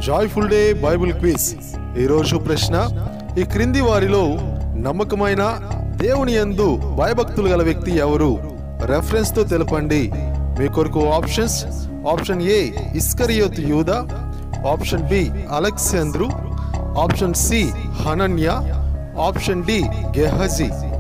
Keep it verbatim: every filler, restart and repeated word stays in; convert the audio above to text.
Joyful day Bible quiz. ఈరోజు ప్రశ్న, ఈ క్రింది వారిలో నమ్మకమైన దేవుని యందు భయభక్తులు గల వ్యక్తి ఎవరు? రెఫరెన్స్ తో తెలపండి. మీ కొరకు ఆప్షన్స్: ఆప్షన్ ఏ ఇస్కరియోతు యూదా, ఆప్షన్ బి అలెక్సాంద్రు, ఆప్షన్ సి హనన్య, ఆప్షన్ డి గెహజీ.